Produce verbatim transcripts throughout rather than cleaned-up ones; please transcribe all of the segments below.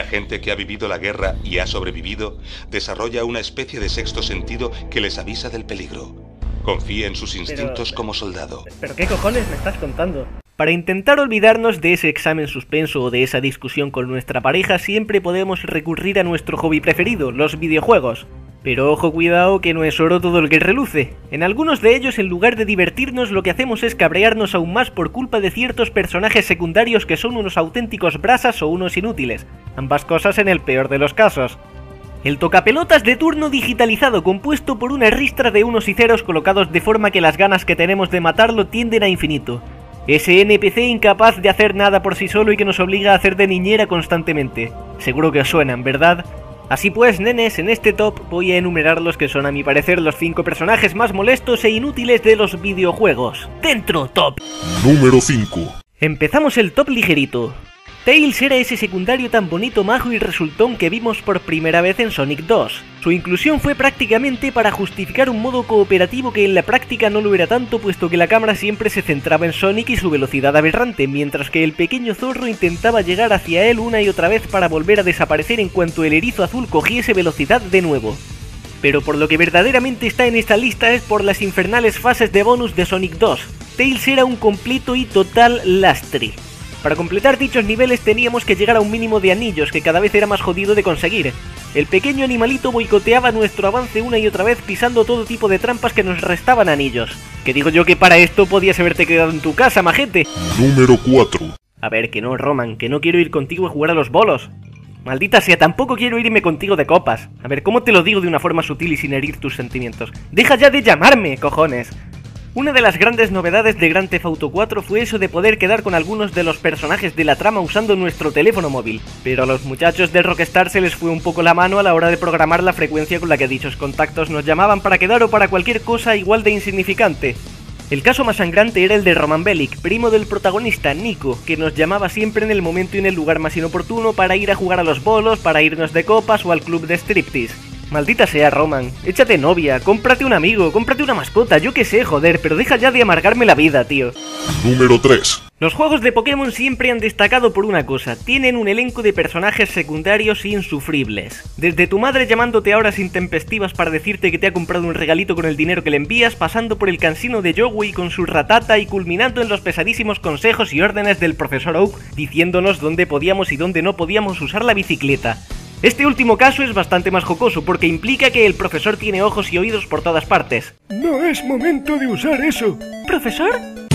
gente que ha vivido la guerra y ha sobrevivido desarrolla una especie de sexto sentido que les avisa del peligro. Confía en sus instintos pero, como soldado. ¿Pero qué cojones me estás contando? Para intentar olvidarnos de ese examen suspenso o de esa discusión con nuestra pareja, siempre podemos recurrir a nuestro hobby preferido, los videojuegos. Pero ojo, cuidado, que no es oro todo el que reluce. En algunos de ellos, en lugar de divertirnos, lo que hacemos es cabrearnos aún más por culpa de ciertos personajes secundarios que son unos auténticos brasas o unos inútiles. Ambas cosas en el peor de los casos. El tocapelotas de turno digitalizado, compuesto por una ristra de unos y ceros colocados de forma que las ganas que tenemos de matarlo tienden a infinito. Ese N P C incapaz de hacer nada por sí solo y que nos obliga a hacer de niñera constantemente. Seguro que os suenan, ¿verdad? Así pues, nenes, en este top voy a enumerar los que son a mi parecer los cinco personajes más molestos e inútiles de los videojuegos. ¡Dentro top! Número cinco. Empezamos el top ligerito. Tails era ese secundario tan bonito, majo y resultón que vimos por primera vez en Sonic dos. Su inclusión fue prácticamente para justificar un modo cooperativo que en la práctica no lo era tanto, puesto que la cámara siempre se centraba en Sonic y su velocidad aberrante, mientras que el pequeño zorro intentaba llegar hacia él una y otra vez para volver a desaparecer en cuanto el erizo azul cogiese velocidad de nuevo. Pero por lo que verdaderamente está en esta lista es por las infernales fases de bonus de Sonic dos. Tails era un completo y total lastre. Para completar dichos niveles teníamos que llegar a un mínimo de anillos que cada vez era más jodido de conseguir. El pequeño animalito boicoteaba nuestro avance una y otra vez pisando todo tipo de trampas que nos restaban anillos. Que digo yo que para esto podías haberte quedado en tu casa, majete. Número cuatro. A ver, que no, Roman, que no quiero ir contigo a jugar a los bolos. Maldita sea, tampoco quiero irme contigo de copas. A ver, ¿cómo te lo digo de una forma sutil y sin herir tus sentimientos? ¡Deja ya de llamarme, cojones! Una de las grandes novedades de Grand Theft Auto cuatro fue eso de poder quedar con algunos de los personajes de la trama usando nuestro teléfono móvil, pero a los muchachos de Rockstar se les fue un poco la mano a la hora de programar la frecuencia con la que dichos contactos nos llamaban para quedar o para cualquier cosa igual de insignificante. El caso más sangrante era el de Roman Bellic, primo del protagonista, Nico, que nos llamaba siempre en el momento y en el lugar más inoportuno para ir a jugar a los bolos, para irnos de copas o al club de striptease. Maldita sea, Roman, échate novia, cómprate un amigo, cómprate una mascota, yo qué sé, joder, pero deja ya de amargarme la vida, tío. Número tres. Los juegos de Pokémon siempre han destacado por una cosa, tienen un elenco de personajes secundarios insufribles. Desde tu madre llamándote a horas intempestivas para decirte que te ha comprado un regalito con el dinero que le envías, pasando por el cansino de Yowie con su ratata y culminando en los pesadísimos consejos y órdenes del profesor Oak, diciéndonos dónde podíamos y dónde no podíamos usar la bicicleta. Este último caso es bastante más jocoso porque implica que el profesor tiene ojos y oídos por todas partes. No es momento de usar eso. ¿Profesor?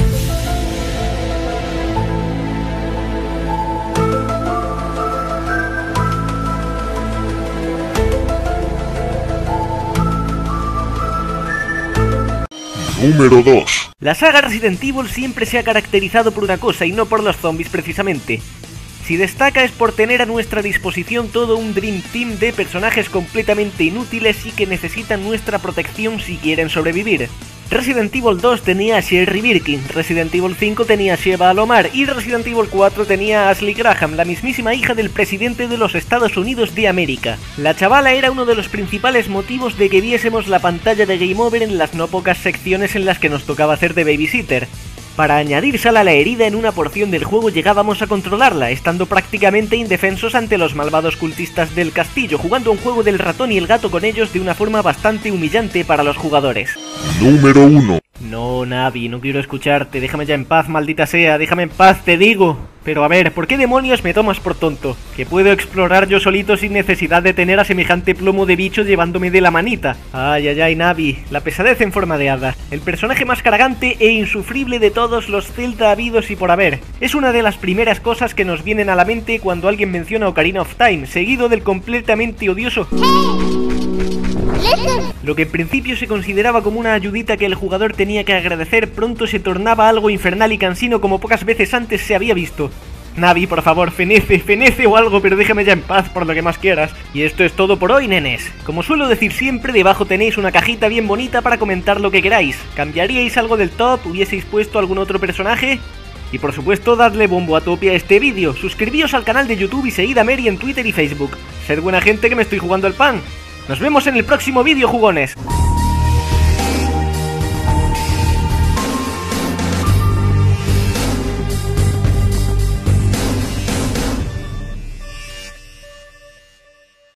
Número dos. La saga Resident Evil siempre se ha caracterizado por una cosa y no por los zombies precisamente. Si destaca es por tener a nuestra disposición todo un Dream Team de personajes completamente inútiles y que necesitan nuestra protección si quieren sobrevivir. Resident Evil dos tenía a Sherry Birkin, Resident Evil cinco tenía a Sheva Alomar y Resident Evil cuatro tenía a Ashley Graham, la mismísima hija del presidente de los Estados Unidos de América. La chavala era uno de los principales motivos de que viésemos la pantalla de Game Over en las no pocas secciones en las que nos tocaba hacer de babysitter. Para añadir sal a la herida, en una porción del juego llegábamos a controlarla, estando prácticamente indefensos ante los malvados cultistas del castillo, jugando un juego del ratón y el gato con ellos de una forma bastante humillante para los jugadores. Número uno. No, Navi, no quiero escucharte, déjame ya en paz, maldita sea, déjame en paz, te digo. Pero a ver, ¿por qué demonios me tomas por tonto? Que puedo explorar yo solito sin necesidad de tener a semejante plomo de bicho llevándome de la manita. Ay, ay, ay, Navi, la pesadez en forma de hada. El personaje más cargante e insufrible de todos los Zelda habidos y por haber. Es una de las primeras cosas que nos vienen a la mente cuando alguien menciona Ocarina of Time, seguido del completamente odioso... Lo que en principio se consideraba como una ayudita que el jugador tenía que agradecer, pronto se tornaba algo infernal y cansino como pocas veces antes se había visto. Navi, por favor, fenece, fenece o algo, pero déjame ya en paz por lo que más quieras. Y esto es todo por hoy, nenes. Como suelo decir siempre, debajo tenéis una cajita bien bonita para comentar lo que queráis. ¿Cambiaríais algo del top? ¿Hubieseis puesto algún otro personaje? Y por supuesto, dadle bombo a tope a este vídeo. Suscribíos al canal de YouTube y seguid a Mary en Twitter y Facebook. Sed buena gente que me estoy jugando el pan. Nos vemos en el próximo vídeo, jugones.